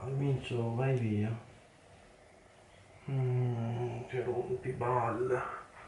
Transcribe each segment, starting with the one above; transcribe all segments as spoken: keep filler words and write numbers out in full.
Mincio, vai via. Mm, che rompiballe.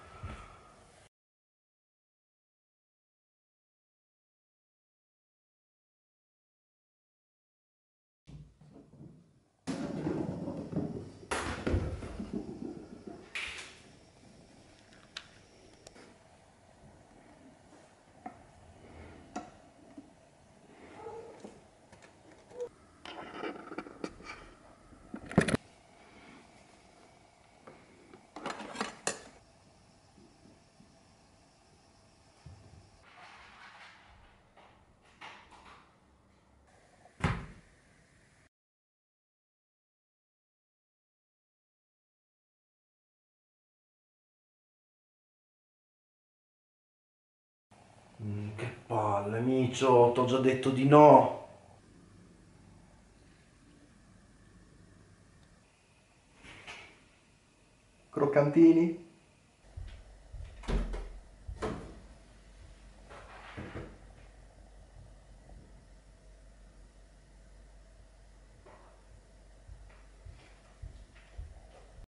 Mm, che palle, Micio, t'ho già detto di no. Croccantini?